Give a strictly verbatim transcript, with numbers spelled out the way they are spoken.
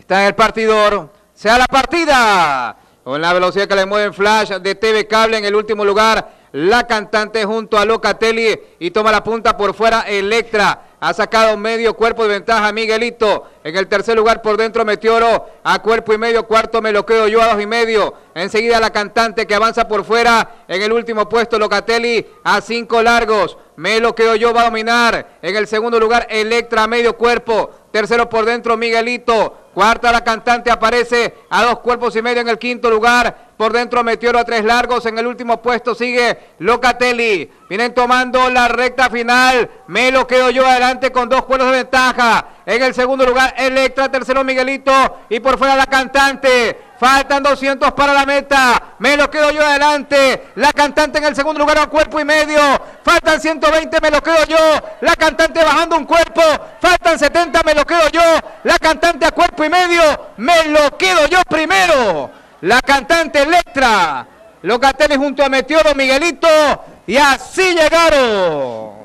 Está en el partidor. Sea la partida. Con la velocidad que le mueve Flash de T V Cable en el último lugar. La cantante junto a Locatelli y toma la punta por fuera Electra. Ha sacado medio cuerpo de ventaja Miguelito. En el tercer lugar por dentro Meteoro a cuerpo y medio. Cuarto me lo quedo yo a dos y medio. Enseguida la cantante que avanza por fuera. En el último puesto Locatelli a cinco largos. Me lo quedo yo, va a dominar. En el segundo lugar Electra a medio cuerpo. Tercero por dentro Miguelito. Cuarta la cantante aparece a dos cuerpos y medio en el quinto lugar. Por dentro Meteoro a tres largos. En el último puesto sigue Locatelli. Vienen tomando la recta final. Me lo quedo yo adelante con dos cuerpos de ventaja. En el segundo lugar Electra. Tercero Miguelito. Y por fuera la cantante. Faltan doscientos para la meta. Me lo quedo yo adelante. La cantante en el segundo lugar a un cuerpo y medio. Faltan ciento veinte. Me lo quedo yo. La cantante bajando un cuerpo. Faltan setenta. Me lo quedo yo. La cantante a cuerpo y medio. Me lo quedo yo primero. La cantante Electra. Locatelli junto a Meteoro, Miguelito. Y así llegaron.